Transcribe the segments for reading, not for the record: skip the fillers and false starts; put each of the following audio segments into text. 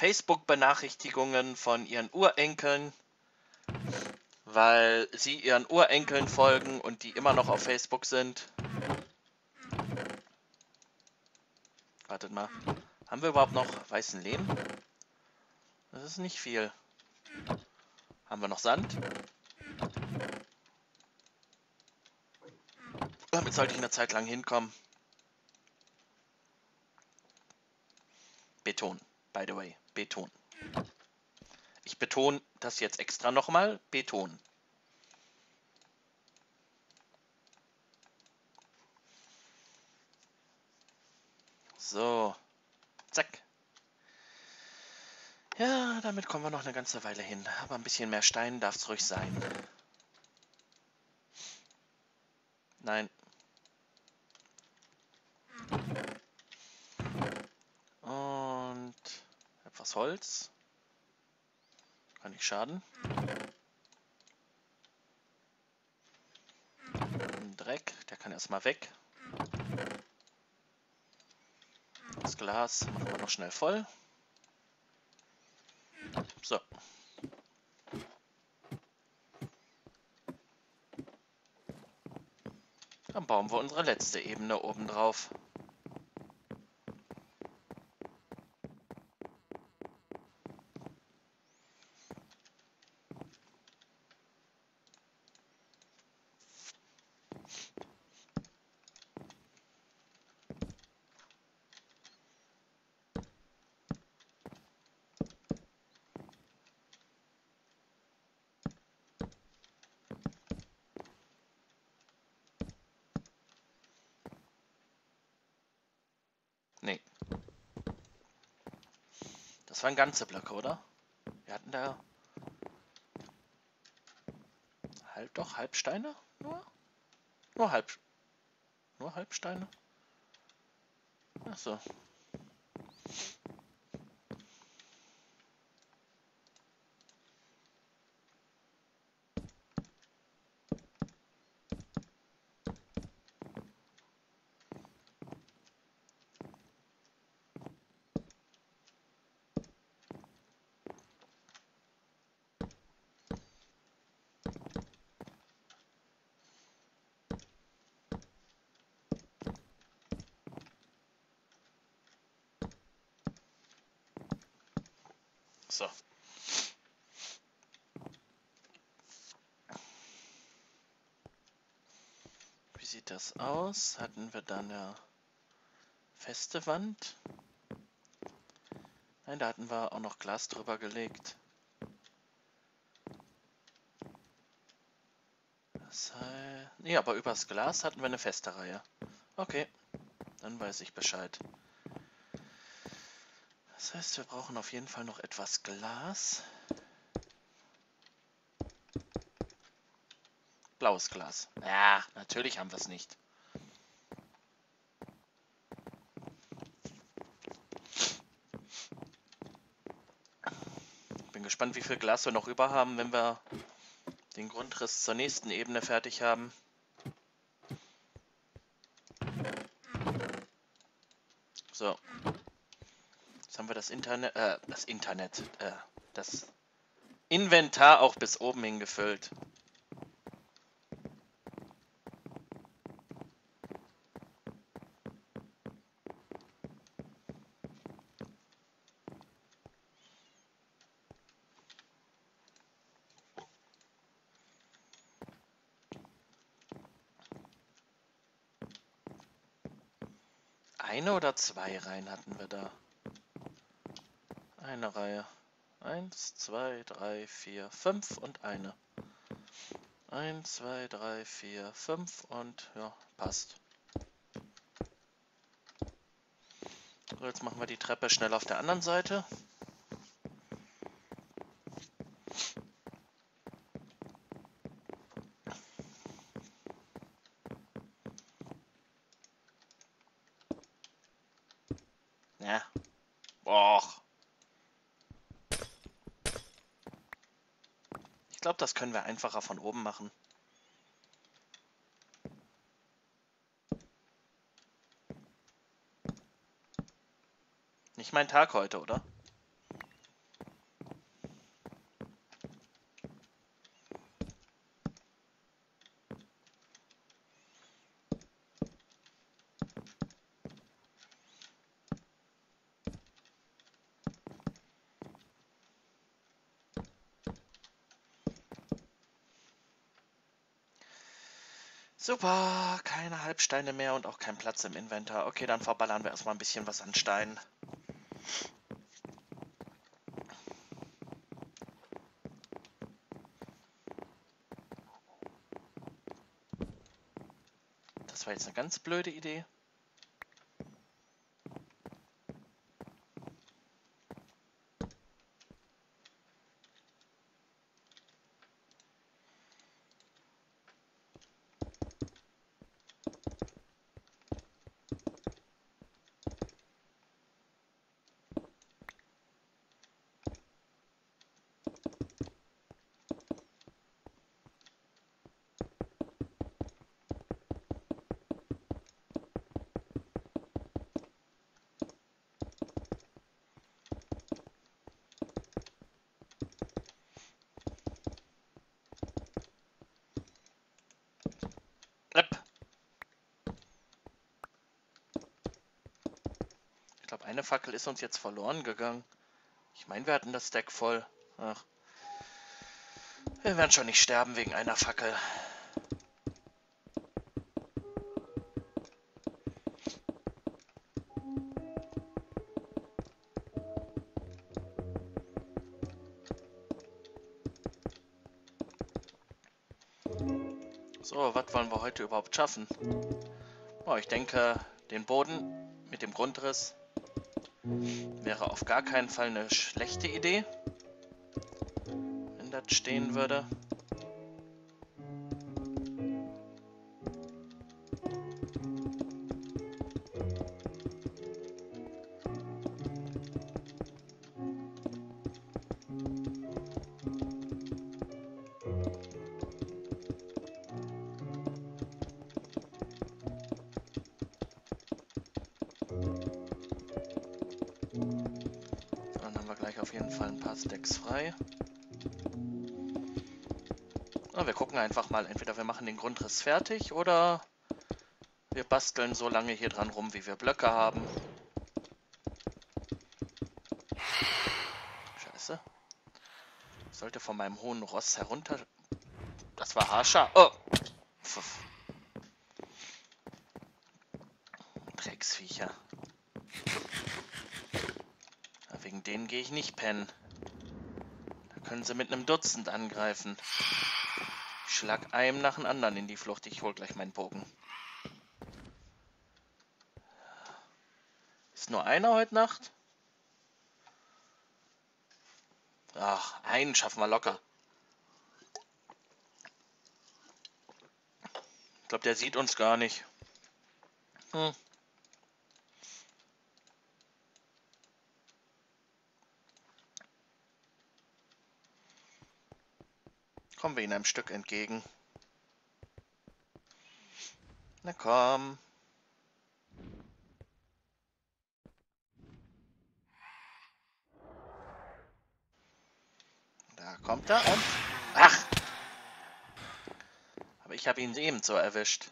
Facebook-Benachrichtigungen von ihren Urenkeln, weil sie ihren Urenkeln folgen und die immer noch auf Facebook sind. Wartet mal. Haben wir überhaupt noch weißen Lehm? Das ist nicht viel. Haben wir noch Sand? Damit sollte ich eine Zeit lang hinkommen. Beton, by the way. Beton. Ich betone das jetzt extra nochmal. Beton. So. Zack. Ja, damit kommen wir noch eine ganze Weile hin. Aber ein bisschen mehr Stein darf es ruhig sein. Nein. Und etwas Holz. Kann nicht schaden. Ein Dreck, der kann erstmal weg. Das Glas machen wir noch schnell voll. So. Dann bauen wir unsere letzte Ebene oben drauf. Nee. Das waren ganze Blöcke, oder? Wir hatten da... Halt doch, Halbsteine? Nur Halbsteine? Ach so. So. Wie sieht das aus? Hatten wir da eine feste Wand? Nein, da hatten wir auch noch Glas drüber gelegt. Das heißt... Nee, aber übers Glas hatten wir eine feste Reihe. Okay, dann weiß ich Bescheid. Das heißt, wir brauchen auf jeden Fall noch etwas Glas. Blaues Glas. Ja, natürlich haben wir es nicht. Bin gespannt, wie viel Glas wir noch über haben, wenn wir den Grundriss zur nächsten Ebene fertig haben. So. Jetzt haben wir das das Inventar auch bis oben hin gefüllt. Eine oder zwei Reihen hatten wir da? Eine Reihe. 1, 2, 3, 4, 5 und eine. 1, 2, 3, 4, 5 und ja, passt. So, jetzt machen wir die Treppe schnell auf der anderen Seite. Ja. Boah. Ich glaube, das können wir einfacher von oben machen. Nicht mein Tag heute, oder? Super, keine Halbsteine mehr und auch kein Platz im Inventar. Okay, dann verballern wir erstmal ein bisschen was an Steinen. Das war jetzt eine ganz blöde Idee. Ich glaube, eine Fackel ist uns jetzt verloren gegangen. Ich meine, wir hatten das Deck voll. Ach, wir werden schon nicht sterben wegen einer Fackel. So, was wollen wir heute überhaupt schaffen? Oh, ich denke, den Boden mit dem Grundriss wäre auf gar keinen Fall eine schlechte Idee, wenn das stehen würde. Dann haben wir gleich auf jeden Fall ein paar Stacks frei. Na, wir gucken einfach mal, entweder wir machen den Grundriss fertig oder wir basteln so lange hier dran rum, wie wir Blöcke haben. Scheiße. Ich sollte von meinem hohen Ross herunter... Das war haarscharf. Oh! Pfiff. Drecksviecher. Ja, wegen denen gehe ich nicht pennen. Da können sie mit einem Dutzend angreifen. Ich schlag einem nach dem anderen in die Flucht. Ich hol gleich meinen Bogen. Ist nur einer heute Nacht? Ach, einen schaffen wir locker. Ich glaube, der sieht uns gar nicht. Kommen wir ihnen ein Stück entgegen. Na komm. Da kommt er und... Ach! Aber ich habe ihn eben so erwischt.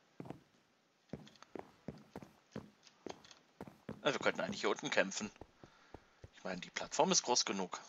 Na, wir könnten eigentlich hier unten kämpfen. Ich meine, die Plattform ist groß genug.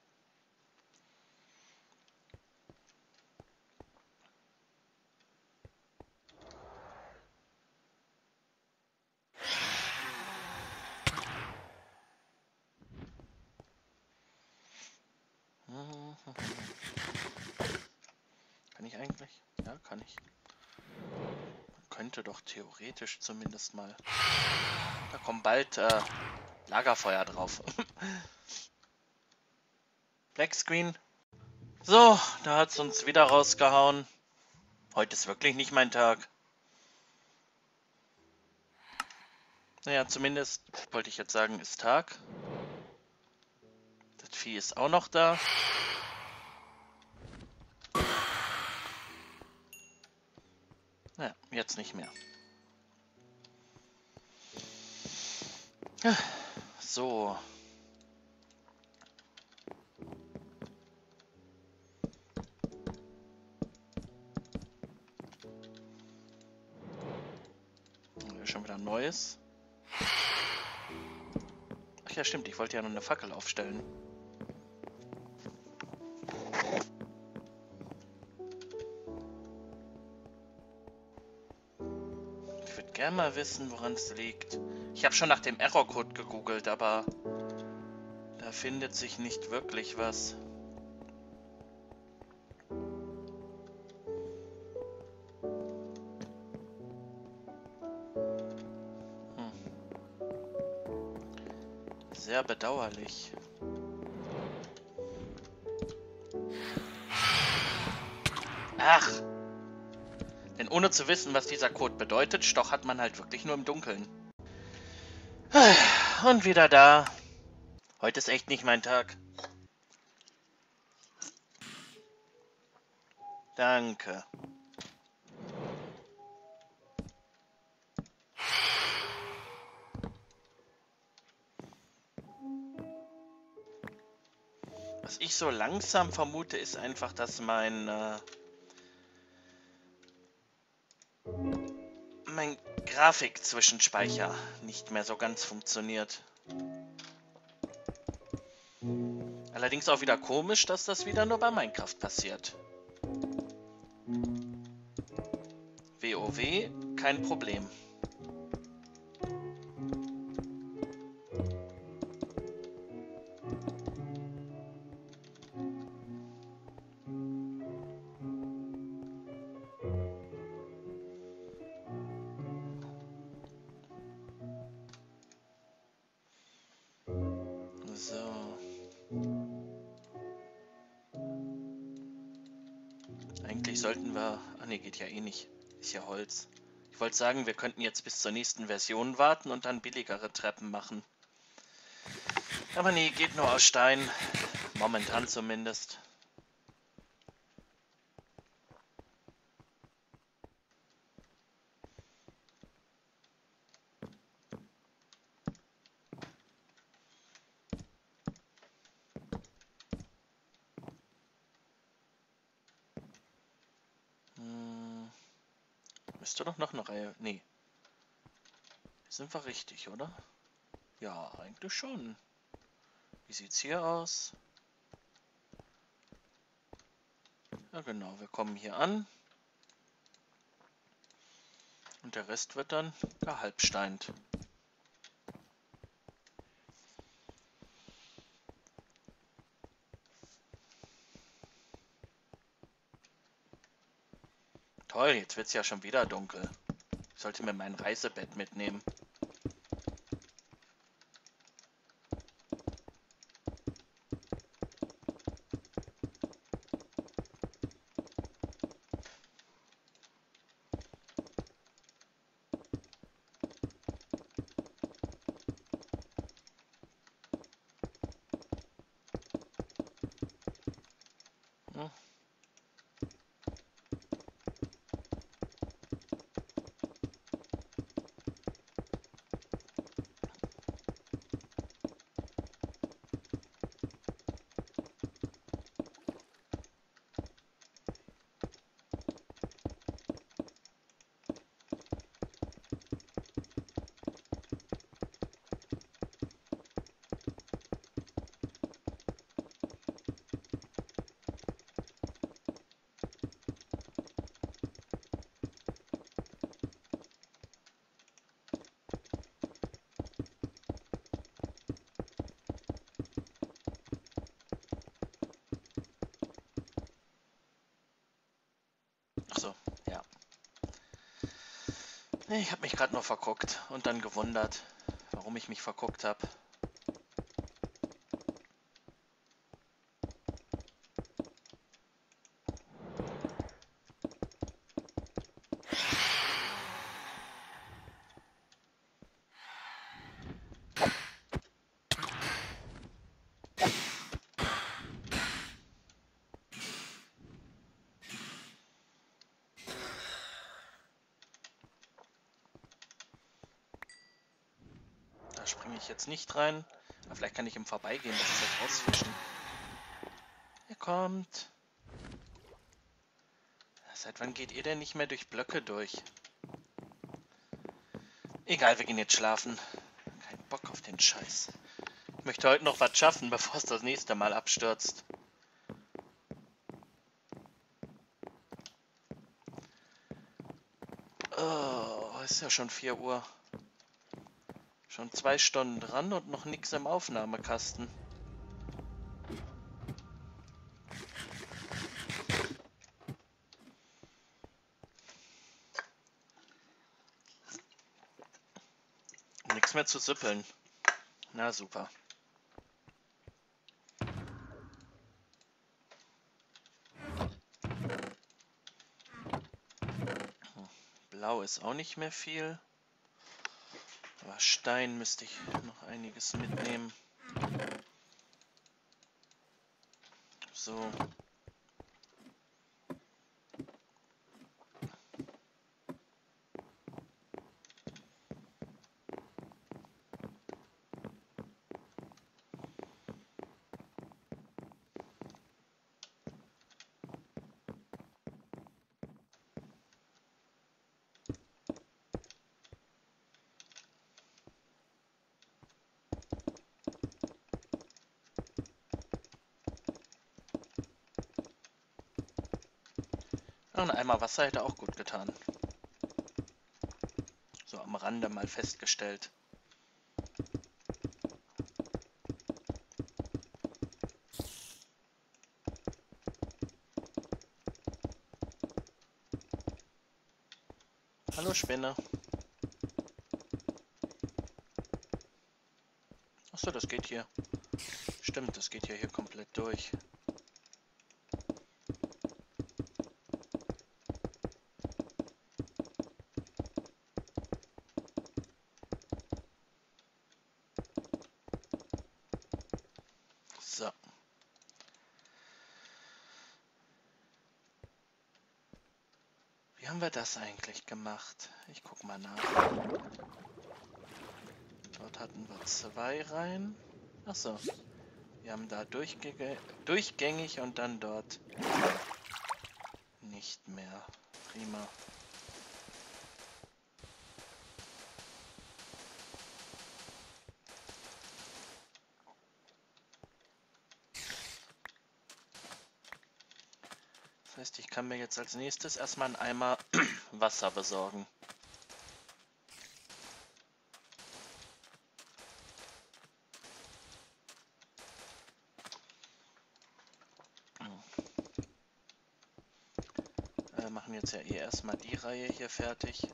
Kann ich eigentlich? Ja, kann ich. Man könnte doch theoretisch zumindest mal... Da kommt bald Lagerfeuer drauf. Black Screen. So, da hat es uns wieder rausgehauen. Heute ist wirklich nicht mein Tag. Naja, zumindest, wollte ich jetzt sagen, ist Tag. Das Vieh ist auch noch da. Naja, jetzt nicht mehr. So. Schon wieder ein neues. Ach ja, stimmt, ich wollte ja noch eine Fackel aufstellen. gerne mal wissen, woran es liegt. Ich habe schon nach dem Errorcode gegoogelt, aber da findet sich nicht wirklich was. Sehr bedauerlich. Ach! Denn ohne zu wissen, was dieser Code bedeutet, stochert man halt wirklich nur im Dunkeln. Und wieder da. Heute ist echt nicht mein Tag. Danke. Was ich so langsam vermute, ist einfach, dass mein Grafikzwischenspeicher nicht mehr so ganz funktioniert. Allerdings auch wieder komisch, dass das wieder nur bei Minecraft passiert. WoW, kein Problem. So. Eigentlich sollten wir... Ah ne, geht ja eh nicht. Ist ja Holz. Ich wollte sagen, wir könnten jetzt bis zur nächsten Version warten und dann billigere Treppen machen. Aber nee, geht nur aus Stein. Momentan zumindest. Müsste doch noch eine Reihe... Nee. Sind wir richtig, oder? Ja, eigentlich schon. Wie sieht's hier aus? Ja genau, wir kommen hier an. Und der Rest wird dann gehalbsteint. Toll, jetzt wird es ja schon wieder dunkel. Ich sollte mir mein Reisebett mitnehmen. Hm. Achso, ja. Ich habe mich gerade nur verguckt und dann gewundert, warum ich mich verguckt habe. Da springe ich jetzt nicht rein. Aber vielleicht kann ich im Vorbeigehen das Zeug rausfischen. Er kommt. Seit wann geht ihr denn nicht mehr durch Blöcke durch? Egal, wir gehen jetzt schlafen. Kein Bock auf den Scheiß. Ich möchte heute noch was schaffen, bevor es das nächste Mal abstürzt. Oh, ist ja schon 4 Uhr. Schon 2 Stunden dran und noch nichts im Aufnahmekasten. Nichts mehr zu süppeln. Na super. Blau ist auch nicht mehr viel. Aber Stein müsste ich noch einiges mitnehmen. So. Ein Eimer Wasser hätte auch gut getan. So am Rande mal festgestellt. Hallo Spinne. Achso, das geht hier. Stimmt, das geht ja hier komplett durch. So. Wie haben wir das eigentlich gemacht? Ich guck mal nach. Dort hatten wir 2 Reihen. Achso. Wir haben da durchgängig und dann dort nicht mehr. Prima. Das heißt, ich kann mir jetzt als nächstes erstmal einen Eimer Wasser besorgen. Wir machen jetzt ja eh erstmal die Reihe hier fertig.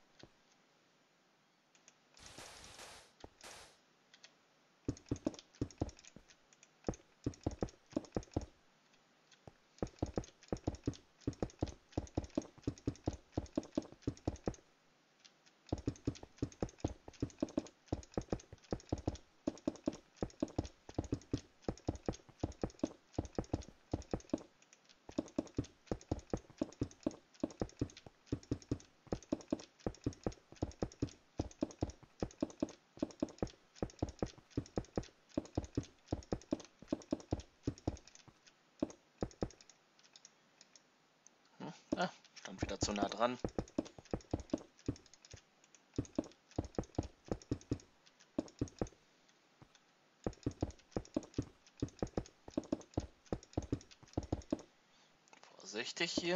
Stand wieder zu nah dran. Vorsichtig hier.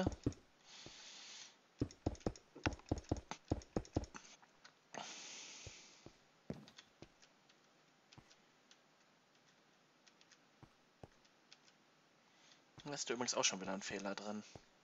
Da ist übrigens auch schon wieder ein Fehler drin.